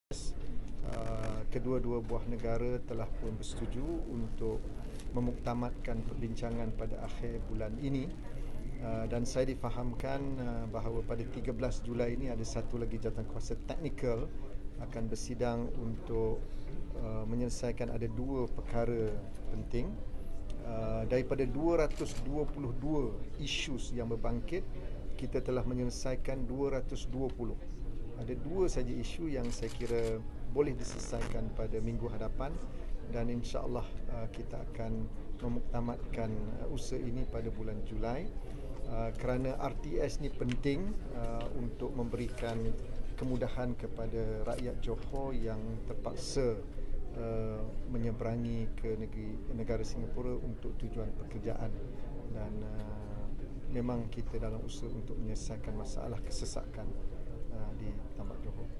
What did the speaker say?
Kedua-dua buah negara telah pun bersetuju untuk memuktamadkan perbincangan pada akhir bulan ini, dan saya difahamkan bahawa pada 13 Julai ini ada satu lagi jawatankuasa teknikal akan bersidang untuk menyelesaikan ada dua perkara penting. Daripada 222 isu yang berbangkit, kita telah menyelesaikan 220. Ada dua saja isu yang saya kira boleh diselesaikan pada minggu hadapan, dan insya-Allah kita akan memuktamadkan usaha ini pada bulan Julai, kerana RTS ni penting untuk memberikan kemudahan kepada rakyat Johor yang terpaksa menyeberangi ke negara Singapura untuk tujuan pekerjaan, dan memang kita dalam usaha untuk menyelesaikan masalah kesesakan di Tambak Johor.